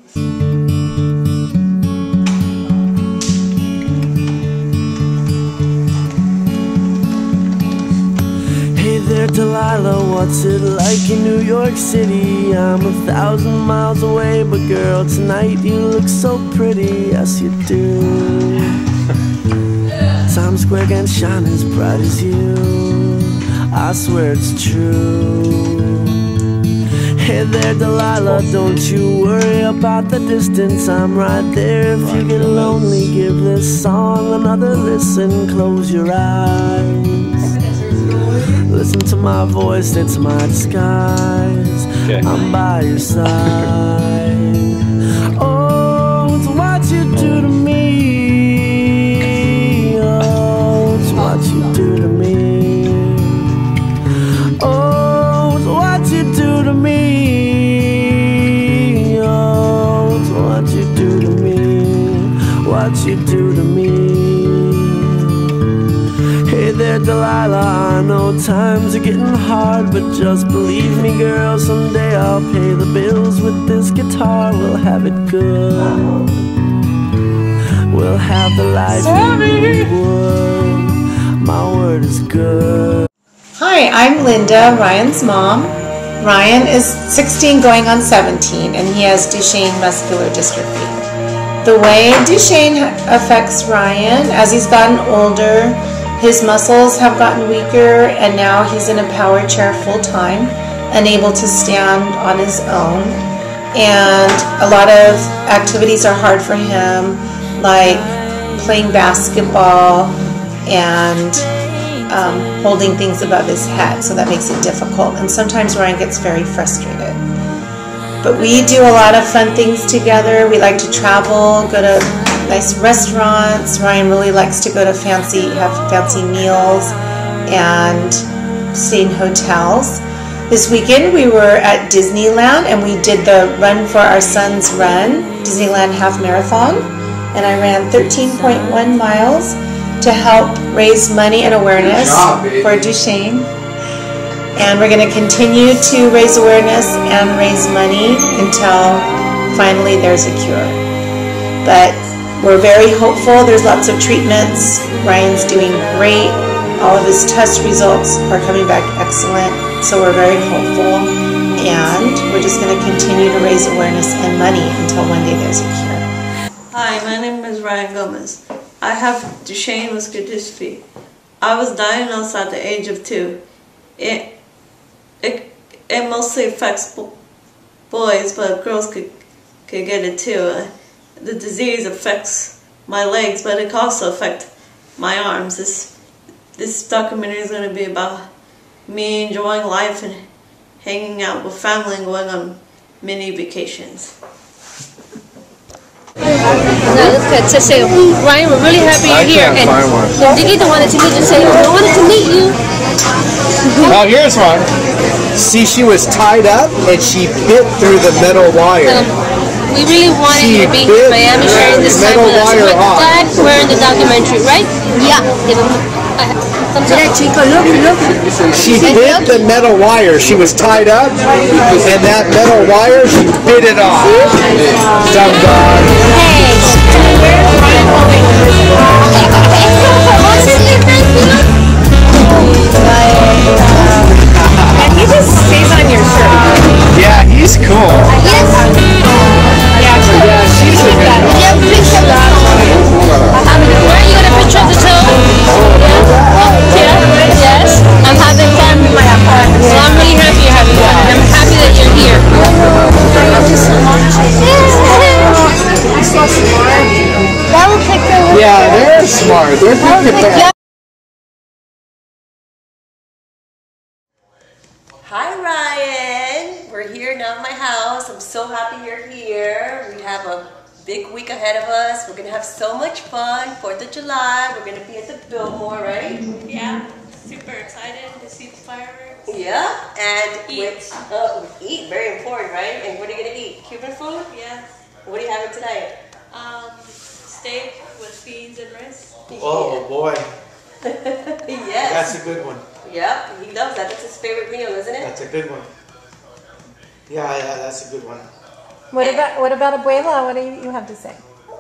Hey there, Delilah, what's it like in New York City? I'm 1,000 miles away, but girl, tonight you look so pretty. Yes, you do. Times Square can shine as bright as you. I swear it's true. Hey there, Delilah, don't you worry about the distance. I'm right there. If you get lonely, give this song another listen. Close your eyes, listen to my voice, it's my disguise. I'm by your side. Oh, it's what you do to me. Oh, it's what you do to me. Oh, it's what you do to me. Oh, it's what you do to me. What you do to me. Hey there, Delilah, I know times are getting hard, but just believe me, girl, someday I'll pay the bills with this guitar. We'll have it good. We'll have the life we would. My word is good. Hi, I'm Linda, Ryan's mom. Ryan is 16 going on 17, and he has Duchenne muscular dystrophy. The way Duchenne affects Ryan, as he's gotten older, his muscles have gotten weaker, and now he's in a power chair full-time, unable to stand on his own. And a lot of activities are hard for him, like playing basketball and holding things above his head, so that makes it difficult. And sometimes Ryan gets very frustrated. But we do a lot of fun things together. We like to travel, go to nice restaurants. Ryan really likes to go to have fancy meals and stay in hotels. This weekend we were at Disneyland and we did the Run for Our Sons Run, Disneyland Half Marathon, and I ran 13.1 miles to help raise money and awareness for Duchenne. And we're going to continue to raise awareness and raise money until finally there's a cure. But we're very hopeful. There's lots of treatments. Ryan's doing great. All of his test results are coming back excellent. So we're very hopeful. And we're just going to continue to raise awareness and money until one day there's a cure. Hi, my name is Ryan Gomez. I have Duchenne muscular dystrophy. I was diagnosed at the age of 2. It mostly affects boys, but girls could get it too. The disease affects my legs, but it can also affect my arms. This documentary is going to be about me enjoying life and hanging out with family and going on mini vacations. To say, Ryan, we're really happy you're here. And Digita wanted to meet you. Say, I wanted to meet you. Oh, here's one. See, she was tied up and she bit through the metal wire. We really wanted you to be here in Miami sharing this time with us. We're glad we're in the documentary, right? Yeah. She bit the metal wire. She was tied up, and that metal wire, she bit it off. Dumb dog. Hey, where's Ryan going? And he just stays on your shirt. Yeah, he's cool. Yes. Yeah, she's a good one. Yeah, picture that. Where are you going to picture of the toe? Yeah. Yes. I'm having fun. Well, I'm really happy you're having fun. And I'm happy that you're here. That will pick her. Yeah, they're smart. They're good. Hi Ryan, we're here now at my house. I'm so happy you're here. We have a big week ahead of us. We're gonna have so much fun. 4th of July, we're gonna be at the Biltmore, right? Yeah, super excited to see the fireworks. Yeah, and eat. Eat, very important, right? And what are you gonna eat? Cuban food? Yes. What are you having tonight? Steak with beans and rice. Oh boy. Yes. That's a good one. Yep, he loves that. That's his favorite meal, isn't it? That's a good one. Yeah, that's a good one. What about Abuela? What do you have to say?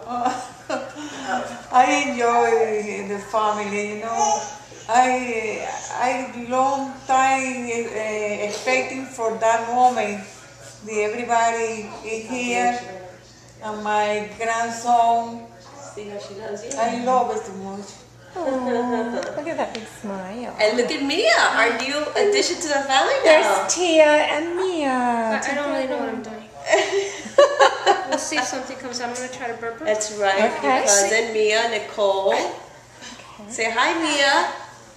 I enjoy the family, you know. I long time expecting for that moment. Everybody is here, and my grandson. See how she loves you. I love it too much. Oh, look at that big smile. And look at Mia, our new addition to the family now. There's Tia and Mia. I don't really know what I'm doing. We'll see if something comes out. I'm going to try to burp her. That's right, Okay. your cousin Mia, Nicole. Okay. Say hi, Mia.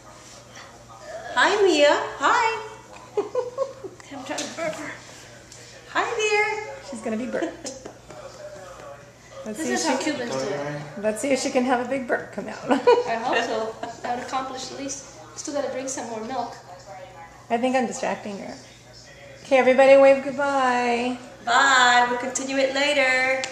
Hi, Mia. Hi. I'm trying to burp her. Hi, dear. She's gonna be burped. This is how Cubans do it. Let's see if she can have a big burp come out. I hope so. I would accomplish the least. Still got to drink some more milk. I think I'm distracting her. Okay, everybody wave goodbye. Bye. We'll continue it later.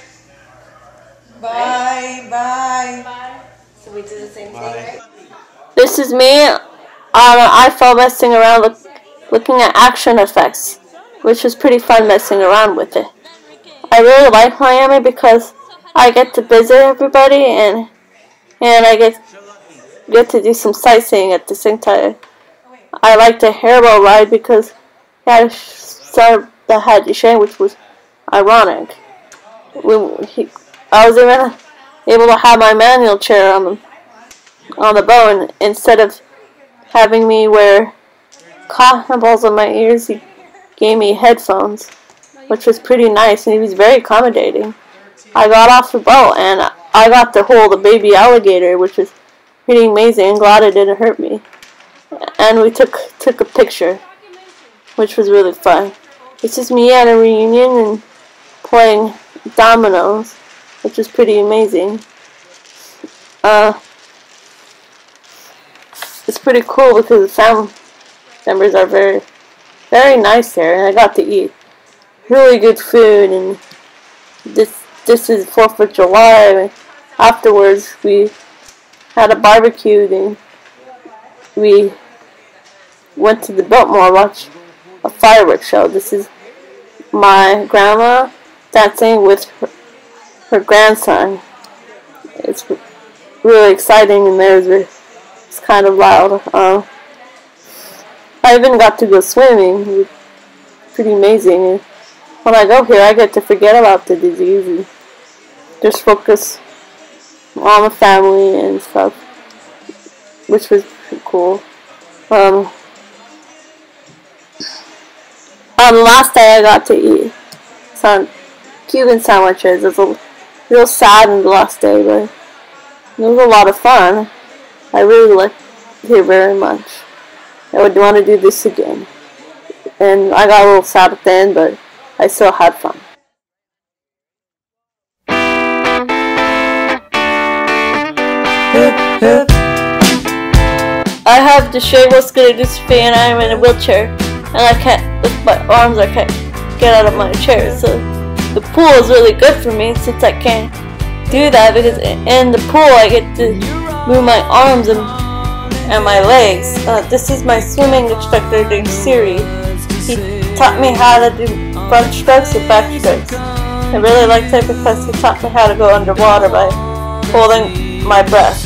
Bye, bye. Bye. So we do the same thing, right? This is me on an iPhone messing around looking at action effects, which was pretty fun messing around with it. I really like Miami because I get to visit everybody and I get to do some sightseeing at the same time. I liked the hairboat ride because it had a son that had Duchenne, which was ironic. I was even able to have my manual chair on the boat, and instead of having me wear cotton balls on my ears, he gave me headphones, which was pretty nice, and he was very accommodating. I got off the boat and I got to hold a baby alligator, which was pretty amazing. I'm glad it didn't hurt me. And we took a picture, which was really fun. This is me at a reunion and playing dominoes, which was pretty amazing. It's pretty cool because the family members are very, very nice there, and I got to eat really good food. And this is 4th of July. Afterwards, we had a barbecue, and we went to the Biltmore, watched a fireworks show. This is my grandma dancing with her grandson. It's really exciting, and it's kind of loud. I even got to go swimming. It was pretty amazing. And when I go here, I get to forget about the disease and just focus on the family and stuff, which was pretty cool. On the last day, I got to eat some Cuban sandwiches. It was a real sad in the last day, but it was a lot of fun. I really liked it here very much. I would want to do this again. And I got a little sad at the end, but I still had fun. Hip, hip. I have Duchenne muscular dystrophy and I'm in a wheelchair, and I can't lift my arms, I can't get out of my chair, so the pool is really good for me since I can't do that, because in the pool I get to move my arms and my legs. This is my swimming instructor named Siri. He taught me how to do front strokes and back strokes. I really liked it because he taught me how to go underwater by holding my breath.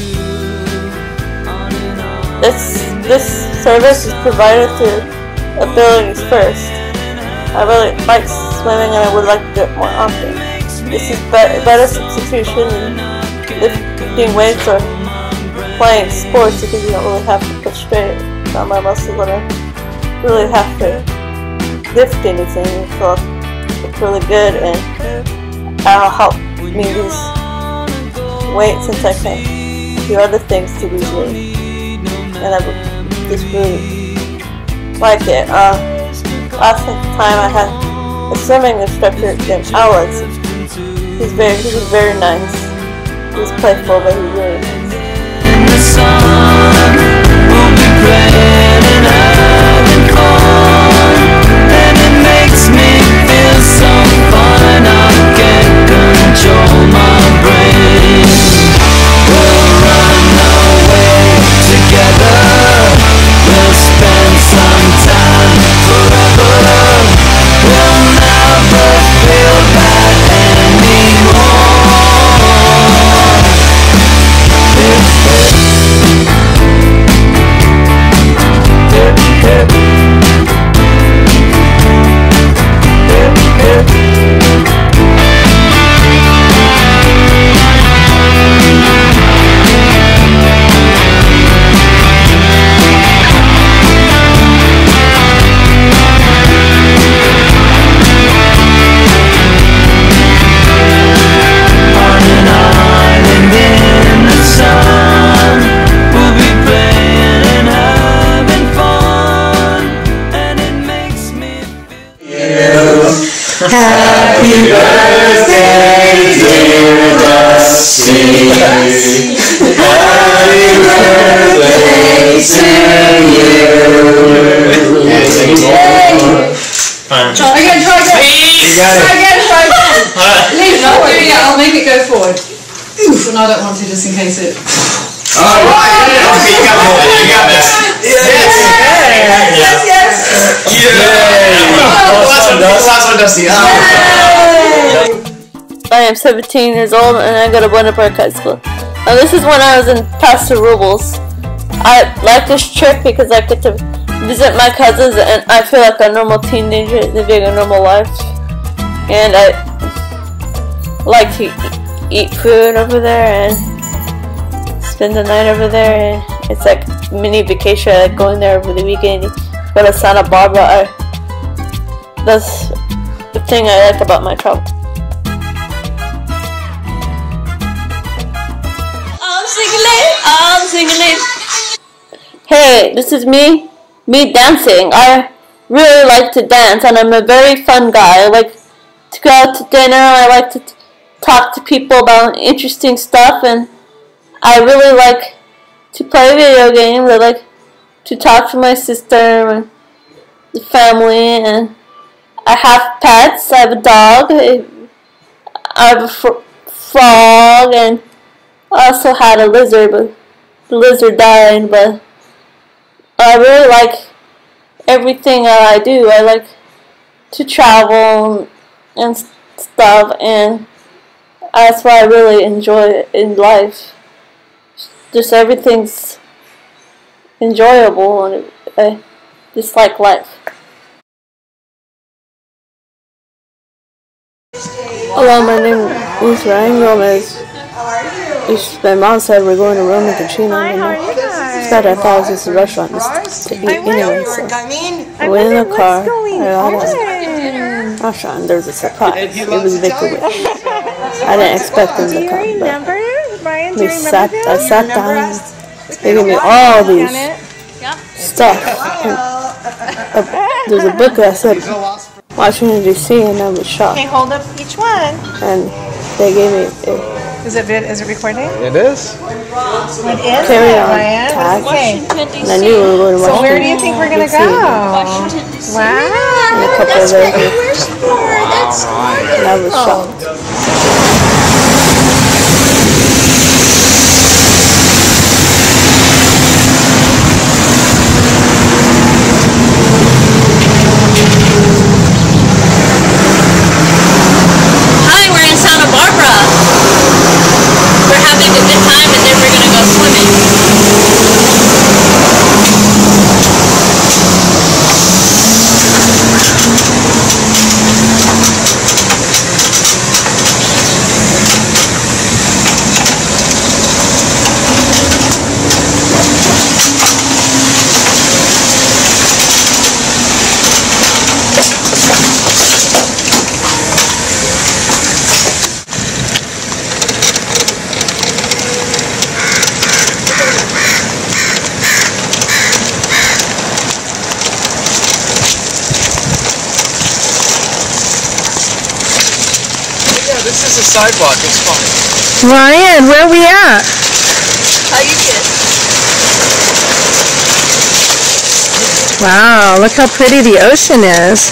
This service is provided through Abilities First. I really like swimming and I would like to do it more often. This is better substitution than lifting weights or playing sports, because you don't really have to push straight on my muscles and I really have to lift anything. So it's really good, and that'll help me lose weight since I can do other things to lose weight. And I just really like it. Last time I had a swimming instructor named Alex. He was very nice. He was playful, but he was really nice. The sun will be playing and having fun, and it makes me feel so fun. I can't control my brain. We'll run away together. We'll spend some time forever. We'll never feel bad sing happy birthday to you. Try again. Leave it, I'll make it go forward. Well, no, I don't want to, just in case it... Alright, okay, you got this. Yes. Last one, Dusty. I am 17 years old and I go to Buena Park High School. Now this is when I was in Paso Robles. I like this trip because I get to visit my cousins and I feel like a normal teenager living a normal life. And I like to eat food over there and spend the night over there, and it's like mini vacation. I like going there over the weekend. Go to Santa Barbara. That's the thing I like about my travel. I'm singing. Hey, this is me dancing. I really like to dance, and I'm a very fun guy. I like to go out to dinner. I like to talk to people about interesting stuff, and I really like to play video games. I like to talk to my sister and the family, and I have pets. I have a dog. I have a frog, and I also had a lizard, but the lizard died. But I really like everything that I do. I like to travel and stuff, and that's what I really enjoy in life. Just everything's enjoyable, and I just like life. Hello, my name is Ryan Gomez. My mom said we're going to Rome and Duchenne and I. Instead, I thought it was just a restaurant just to eat anyway. So I went in the car. I got a restaurant, and there was a surprise. It was Victor. I didn't expect them to come, but I sat down. They gave me all these stuff. There's a book that said Washington D.C. and I was shocked. Okay, hold up each one. And they gave me Is it recording? It is. It is. carry-on Ryan. tag. Okay. And I knew we were going to So Washington. where do you think we're gonna go? Wow. And a couple of those. And I was shocked. Hi, we're in Santa Barbara. We're having a good time and then we're going to go swimming. This is a sidewalk. It's fine. Ryan, where are we at? How you doing? Wow, look how pretty the ocean is.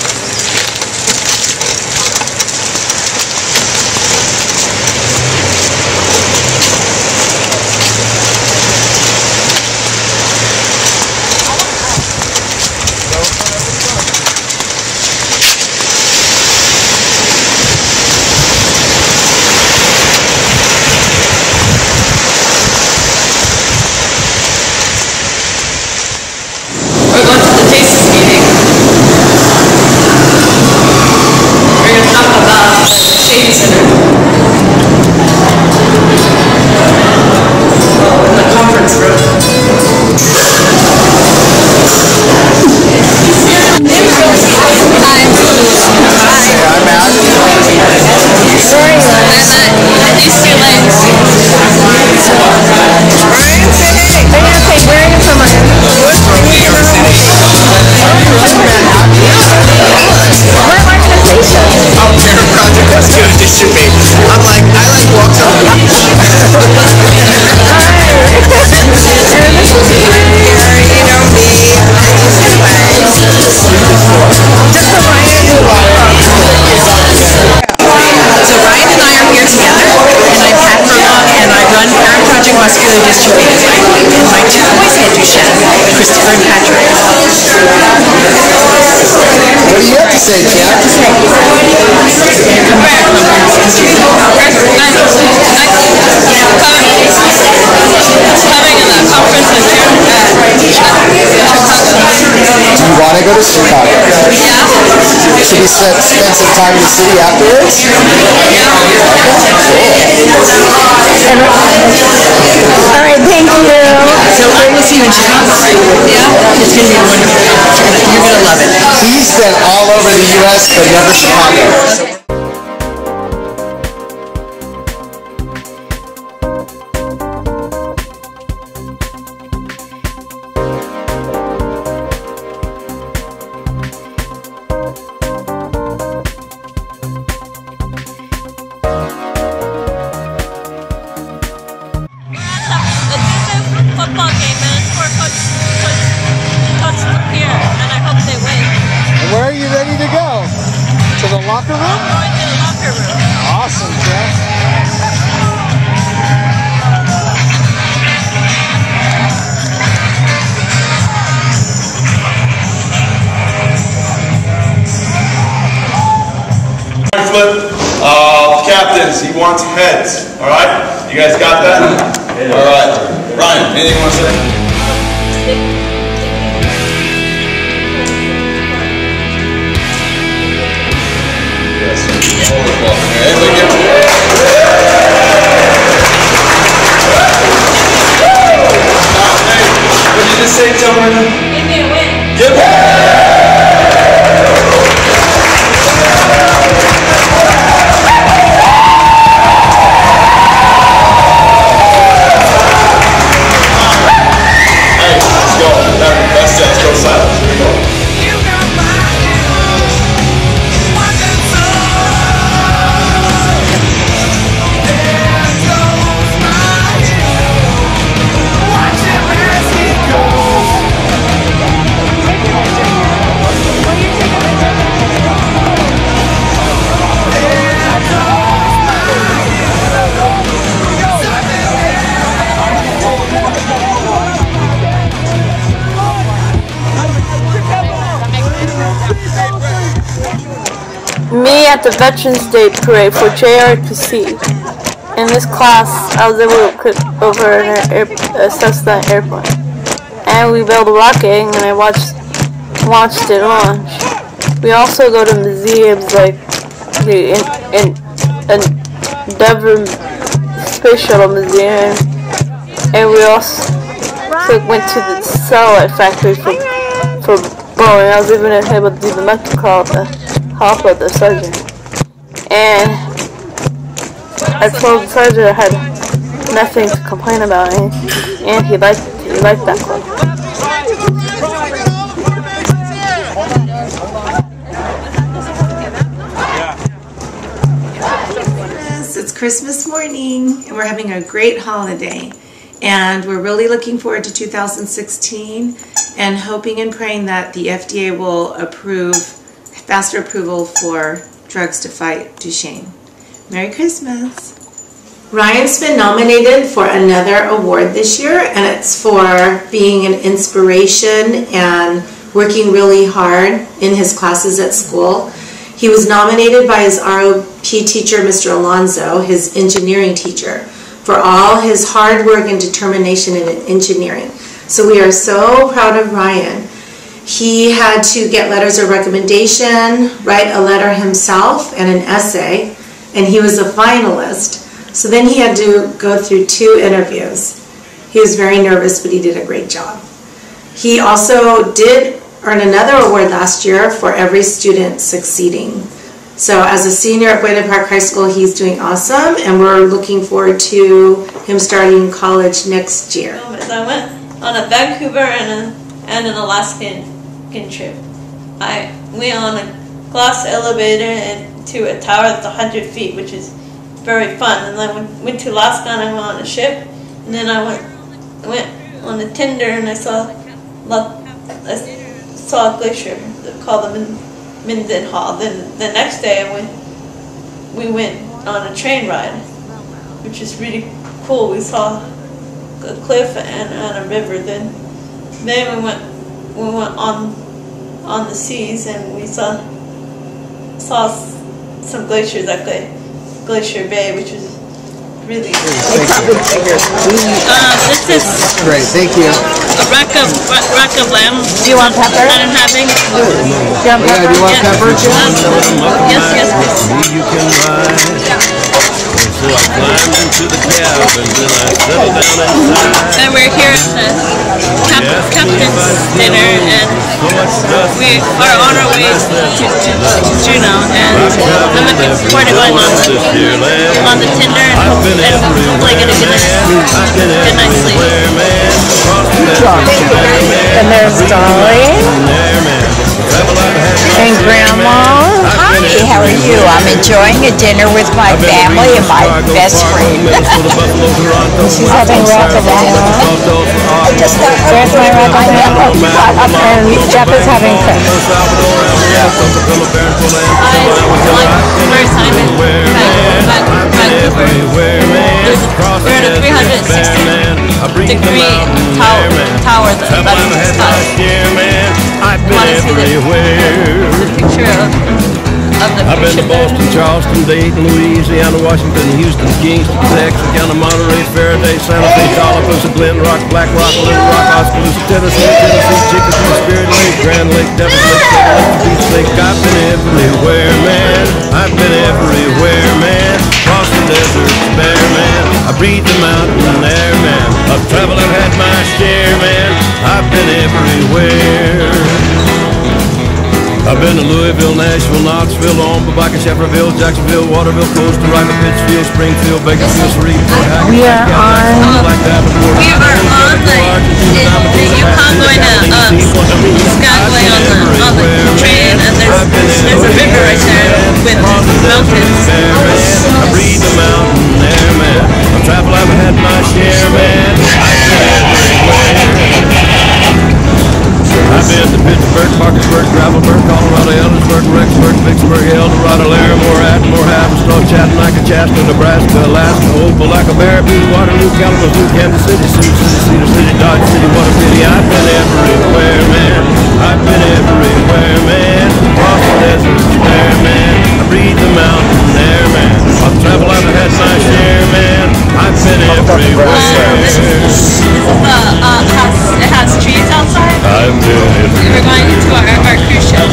We're going to the Tastes meeting. muscular dystrophy. My two boys had Duchenne, Christopher and Patrick. What do you have to say, Jen? Do you want to go to Chicago? Yeah. Should we spend some time in the city afterwards? Yeah. All right, thank you. So we'll see you in Chicago, right? Yeah. It's going to be wonderful. You're going to love it. He's been all over the U.S., but never Chicago. Football game, and it's for Coach here, and I hope they win. And where are you ready to go? To the locker room? I'm going to the locker room. Awesome, Jeff. Flip, captains, he wants heads, all right? You guys got that? All right. Ryan, anything you want to say? Yes. Hold the ball. Everybody get it. What did you just say, tell me? Give me a win. Give me. Me at the Veterans Day Parade for JRPC. In this class, I was able to clip over a Cessna airplane. And we built a rocket, and I watched it launch. We also go to museums like the Endeavour Space Shuttle Museum, and we also went to the satellite factory for Boeing. I was even able to do the mental call to help with the surgeon. And I told the surgeon I had nothing to complain about, and he liked that club. It's Christmas morning, and we're having a great holiday. And we're really looking forward to 2016 and hoping and praying that the FDA will approve faster approval for drugs to fight Duchenne. Merry Christmas. Ryan's been nominated for another award this year, and it's for being an inspiration and working really hard in his classes at school. He was nominated by his ROP teacher, Mr. Alonzo, his engineering teacher, for all his hard work and determination in engineering. So we are so proud of Ryan. He had to get letters of recommendation, write a letter himself, and an essay, and he was a finalist. So then he had to go through 2 interviews. He was very nervous, but he did a great job. He also did earn another award last year for every student succeeding. So as a senior at Buena Park High School, he's doing awesome, and we're looking forward to him starting college next year. I went on a Vancouver and an Alaskan trip. I went on a glass elevator and to a tower that's 100 feet, which is very fun. And then I went to Alaska and I went on a ship, and then I went on a tender and I saw a glacier called the Mendenhall. Then the next day we went on a train ride, which is really cool. We saw a cliff and a river. Then we went on the seas, and we saw some glaciers at Glacier Bay, which was really this is Great, thank you. a rack of lamb. Do you want pepper? That I'm having. Do you want pepper? Do you want pepper, Jim? Yes, please. You can ride. So I climbed into the cab and then I settled down inside. And we're here at the captain's dinner, and we are on our way to Juneau, and I'm looking forward to going on the Tinder and hopefully get a good night's sleep. And there's Dolly. And Grandma. Hi, how are you? I'm enjoying a dinner with my family and my best friend. She's having racquetball. There's my racquetball. And Jeff is having fish. Where Simon, Vancouver. We're in a 360-degree tower that is the sky. You want to see the picture of the I've been to Boston, Charleston, Dayton, Louisiana, Washington, Houston, Kingston, Texarkana, Monterey, Faraday, Santa Fe, Tallapoosa, Glen Rock, Black Rock, Little Rock, Oskaloosa, Tennessee, Chicopee, Spirit Lake, Grand Lake, Devil Lake, Beach Lake. I've been everywhere, man. I've been everywhere, man. Across the desert, bare man. I breathe the mountain air, man. I've traveled, I've had my share, man. I've been everywhere. I've been to Louisville, Nashville, Knoxville, Omaha, Shefferville, Jacksonville, Waterville, Costa Rica, Pittsfield, Springfield, Bakersfield, Shreveport, We are on the Yukon going to Skagway on the train, and there's a river right there with mountains. I breathe the mountain air, man. I've traveled, I've had my share, man. I've been to Pittsburgh, Parkersburg, Gravelburg, Colorado, Ellisburg, Rexburg, Vicksburg, Eldorado, Laramore, Atmore, Haverstraw, Chattanooga, Chaska, Nebraska, Alaska, Opelika, Baraboo, Waterloo, Kalamazoo, Kansas City, Sioux City, Cedar City, Dodge City, Water City. I've been everywhere, man. I've been everywhere, man. Across the desert, there, man. I breathe the mountain air, man. I've traveled, I've had my share, man. I've been everywhere. It has trees outside. I've been We're going to our cruise ship.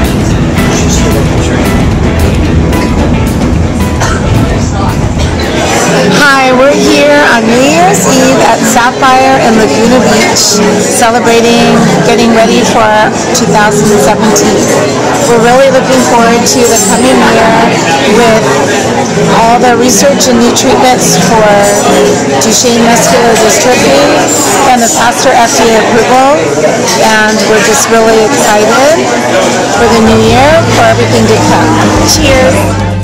Hi, we're here on New Year's Eve at Sapphire and Laguna Beach, celebrating, getting ready for 2017. We're really looking forward to the coming year with all the research and new treatments for Duchenne muscular dystrophy and the faster FDA approval, and we're just really excited for the new year, for everything to come. Cheers!